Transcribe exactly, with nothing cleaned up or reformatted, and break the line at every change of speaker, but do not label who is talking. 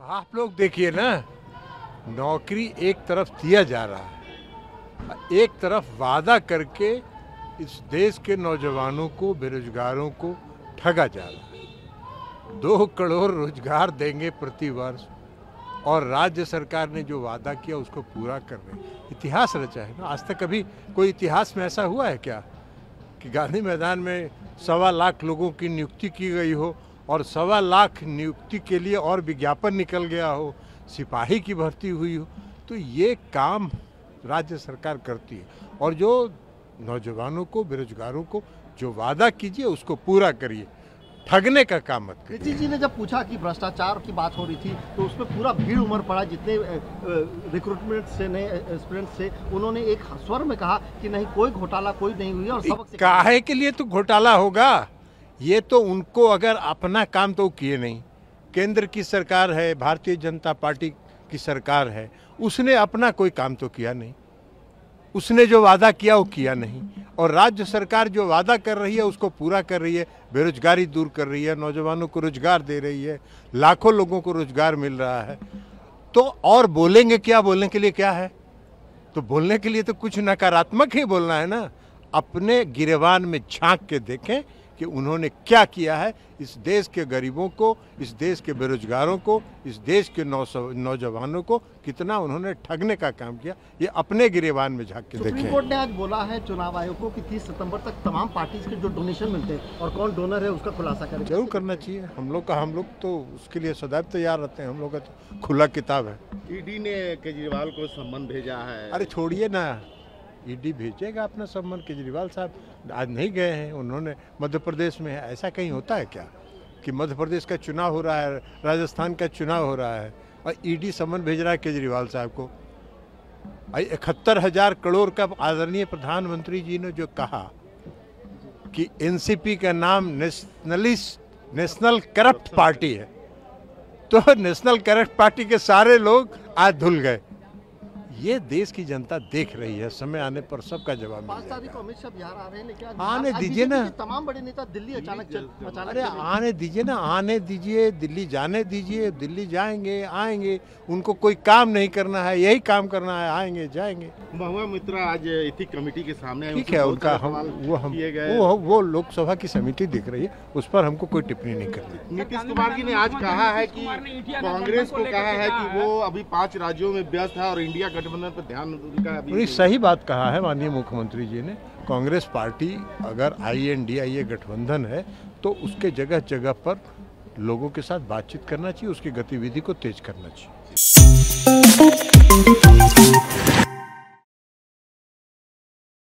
आप लोग देखिए ना, नौकरी एक तरफ दिया जा रहा है, एक तरफ वादा करके इस देश के नौजवानों को, बेरोजगारों को ठगा जा रहा है। दो करोड़ रोजगार देंगे प्रति वर्ष और राज्य सरकार ने जो वादा किया उसको पूरा कर रहे हैं। इतिहास रचा है ना। आज तक कभी कोई इतिहास में ऐसा हुआ है क्या कि गांधी मैदान में सवा लाख लोगों की नियुक्ति की गई हो और सवा लाख नियुक्ति के लिए और विज्ञापन निकल गया हो, सिपाही की भर्ती हुई हो? तो ये काम राज्य सरकार करती है। और जो नौजवानों को, बेरोजगारों को जो वादा कीजिए उसको पूरा करिए, ठगने का काम मत करिए।
ऋषि जी ने जब पूछा कि भ्रष्टाचार की बात हो रही थी तो उसमें पूरा भीड़ उमड़ पड़ा, जितने रिक्रूटमेंट से नए एस्पिरेंट से, उन्होंने एक स्वर में कहा कि नहीं, कोई घोटाला कोई नहीं हुई और सबक से
काहे के लिए तो घोटाला होगा? ये तो उनको, अगर अपना काम तो किए नहीं। केंद्र की सरकार है, भारतीय जनता पार्टी की सरकार है, उसने अपना कोई काम तो किया नहीं। उसने जो वादा किया वो किया नहीं। और राज्य सरकार जो वादा कर रही है उसको पूरा कर रही है। बेरोजगारी दूर कर रही है, नौजवानों को रोजगार दे रही है, लाखों लोगों को रोजगार मिल रहा है। तो और बोलेंगे क्या? बोलने के लिए क्या है? तो बोलने के लिए तो कुछ नकारात्मक ही बोलना है ना। अपने गिरेबान में झांक के देखें कि उन्होंने क्या किया है इस देश के गरीबों को, इस देश के बेरोजगारों को, इस देश के नौजवानों को कितना उन्होंने ठगने का काम किया। ये अपने गिरेबान में झांक के देखें।
सुप्रीम कोर्ट ने आज बोला है चुनाव आयोग को कि तीस सितंबर तक तमाम पार्टी के जो डोनेशन मिलते हैं और कौन डोनर है उसका खुलासा करें।
जरूर करना चाहिए। हम लोग का हम लोग तो उसके लिए सदैव तैयार रहते हैं। हम लोग का तो खुला किताब है।
ईडी ने केजरीवाल को सम्मन भेजा है।
अरे छोड़िए ना, ईडी भेजेगा अपना सम्मन। केजरीवाल साहब आज नहीं गए हैं, उन्होंने मध्य प्रदेश में है। ऐसा कहीं होता है क्या कि मध्य प्रदेश का चुनाव हो रहा है, राजस्थान का चुनाव हो रहा है और ईडी सम्मन भेज रहा है केजरीवाल साहब को? इकहत्तर हजार करोड़ का आदरणीय प्रधानमंत्री जी ने जो कहा कि एनसीपी का नाम नेशनलिस्ट नेशनल करप्ट पार्टी है, तो नेशनल करप्ट पार्टी के सारे लोग आज धुल गए। ये देश की जनता देख रही है, समय आने पर सबका जवाब मिलेगा।
पाँच तारीख को अमित शाह बिहार आ रहे हैं, लेकिन
आने दीजिए ना।
तमाम बड़े नेता दिल्ली अचानक अचानक
अरे आने दीजिए ना, आने दीजिए, दिल्ली जाने दीजिए। दिल्ली जाएंगे, आएंगे, उनको कोई काम नहीं करना है, यही काम करना है, आएंगे जाएंगे।
महुआ मित्रा आज एथिक कमेटी के सामने,
ठीक है, उनका हम वो हम वो वो लोकसभा की समिति दिख रही है, उस पर हमको कोई टिप्पणी नहीं करनी।
नीतीश कुमार जी ने आज कहा है कि कांग्रेस को कहा है कि वो अभी पांच राज्यों में व्यस्त है और इंडिया गठबंधन पर ध्यान उनका अभी।
सही बात कहा है माननीय मुख्यमंत्री जी ने। कांग्रेस पार्टी अगर आई एन डी आई ए गठबंधन है तो उसके जगह जगह पर लोगों के साथ बातचीत करना चाहिए, उसकी गतिविधि को तेज करना चाहिए।